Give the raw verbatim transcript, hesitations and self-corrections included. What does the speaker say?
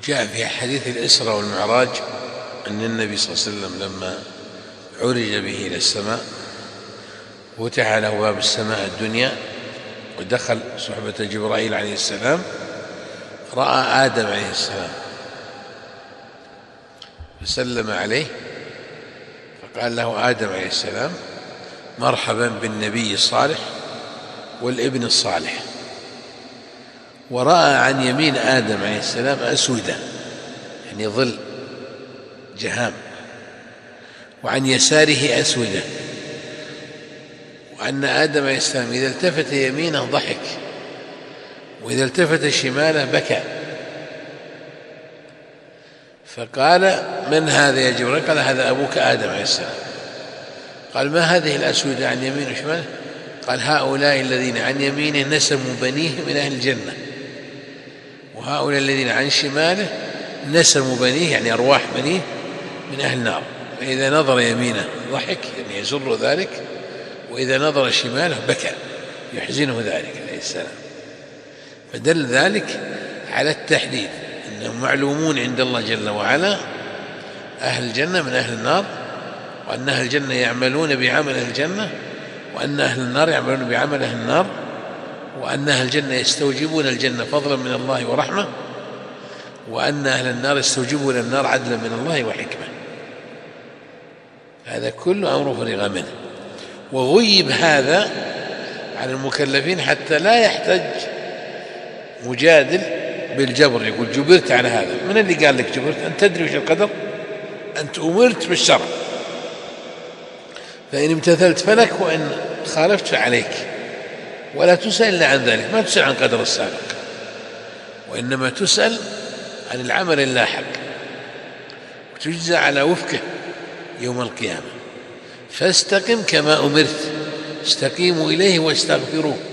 جاء في حديث الإسراء والمعراج أن النبي صلى الله عليه وسلم لما عرج به إلى السماء فتح له باب السماء الدنيا ودخل صحبة جبرائيل عليه السلام، رأى آدم عليه السلام فسلم عليه فقال له آدم عليه السلام: مرحبا بالنبي الصالح والابن الصالح. ورأى عن يمين آدم عليه السلام أسودة، يعني ظل جهام، وعن يساره أسودة، وأن آدم عليه السلام إذا التفت يمينه ضحك وإذا التفت شماله بكى. فقال: من هذا يا جبريل؟ قال: هذا أبوك آدم عليه السلام. قال: ما هذه الأسودة عن يمين وشماله؟ قال: هؤلاء الذين عن يمينه نسموا بنيه من أهل الجنة، وهؤلاء الذين عن شماله نسموا بنيه، يعني أرواح بنيه، من أهل النار. فإذا نظر يمينه ضحك، يعني يسر ذلك، وإذا نظر شماله بكى يحزنه ذلك عليه السلام. فدل ذلك على التحديد أنهم معلومون عند الله جل وعلا، أهل الجنة من أهل النار، وأن أهل الجنة يعملون بعمل أهل الجنة، وأن أهل النار يعملون بعمل أهل النار، وأن أهل الجنة يستوجبون الجنة فضلا من الله ورحمة، وأن أهل النار يستوجبون النار عدلا من الله وحكمة. هذا كله أمر فرغ منه، وغيب هذا على المكلفين حتى لا يحتج مجادل بالجبر يقول جبرت على هذا. من اللي قال لك جبرت؟ أنت تدري وش القدر؟ أنت أمرت بالشرع، فإن امتثلت فلك وإن خالفت فعليك، ولا تسأل إلا عن ذلك. ما تسأل عن قدر السابق، وإنما تسأل عن العمل اللاحق وتجزى على وفقه يوم القيامة. فاستقم كما أمرت، استقيموا إليه واستغفروه